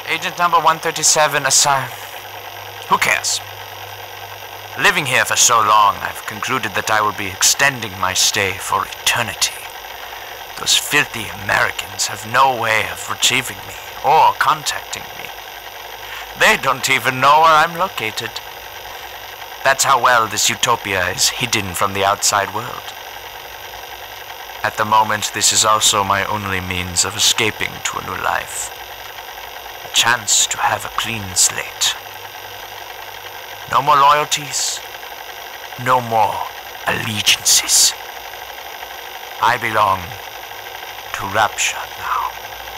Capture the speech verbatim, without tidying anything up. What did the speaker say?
agent number one thirty-seven assigned. Who cares? Living here for so long, I've concluded that I will be extending my stay for eternity. Those filthy Americans have no way of retrieving me or contacting me. They don't even know where I'm located. That's how well this utopia is hidden from the outside world. At the moment, this is also my only means of escaping to a new life. A chance to have a clean slate. No more loyalties. No more allegiances. I belong to Rapture now.